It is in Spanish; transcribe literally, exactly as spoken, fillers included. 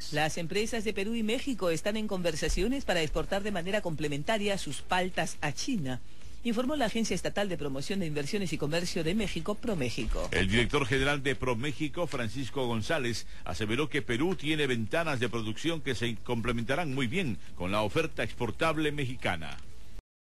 Las empresas de Perú y México están en conversaciones para exportar de manera complementaria sus paltas a China, informó la Agencia Estatal de Promoción de Inversiones y Comercio de México, ProMéxico. El director general de ProMéxico, Francisco González, aseveró que Perú tiene ventanas de producción que se complementarán muy bien con la oferta exportable mexicana.